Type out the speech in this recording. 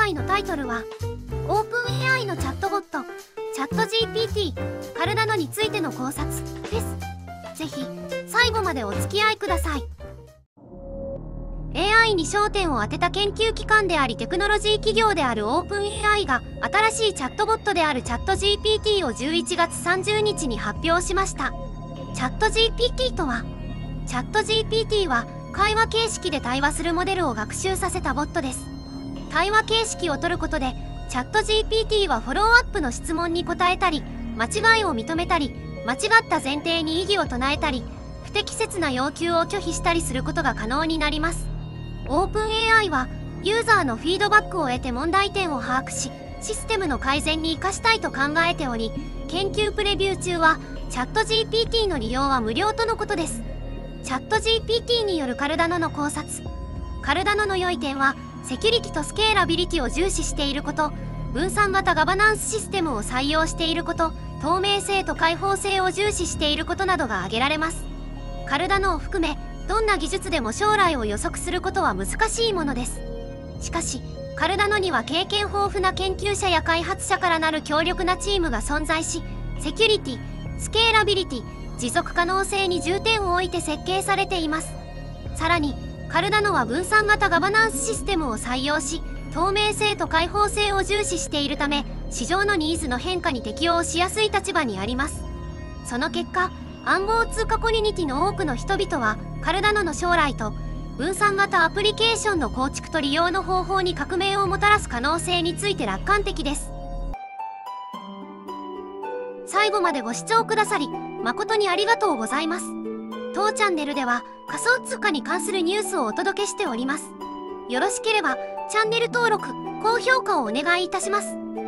回のタイトルはオープン AI のチャットボットチャット GPT カルダノについての考察です。ぜひ最後までお付き合いください。 AI に焦点を当てた研究機関でありテクノロジー企業であるオープン AI が新しいチャットボットであるチャット GPT を11月30日に発表しました。チャット GPT とは、チャット GPT は会話形式で対話するモデルを学習させたボットです。対話形式を取ることでチャット GPT はフォローアップの質問に答えたり、間違いを認めたり、間違った前提に異議を唱えたり、不適切な要求を拒否したりすることが可能になります。オープン AI はユーザーのフィードバックを得て問題点を把握し、システムの改善に生かしたいと考えており、研究プレビュー中はチャット GPT の利用は無料とのことです。チャット GPT によるカルダノの考察。カルダノの良い点は、セキュリティとスケーラビリティを重視していること、分散型ガバナンスシステムを採用していること、透明性と開放性を重視していることなどが挙げられます。カルダノを含め、どんな技術でも将来を予測することは難しいものです。しかし、カルダノには経験豊富な研究者や開発者からなる強力なチームが存在し、セキュリティ、スケーラビリティ、持続可能性に重点を置いて設計されています。さらに、カルダノは分散型ガバナンスシステムを採用し、透明性と開放性を重視しているため、市場のニーズの変化に適応しやすい立場にあります。その結果、暗号通貨コミュニティの多くの人々は、カルダノの将来と、分散型アプリケーションの構築と利用の方法に革命をもたらす可能性について楽観的です。最後までご視聴くださり、誠にありがとうございます。当チャンネルでは仮想通貨に関するニュースをお届けしております。よろしければチャンネル登録、高評価をお願いいたします。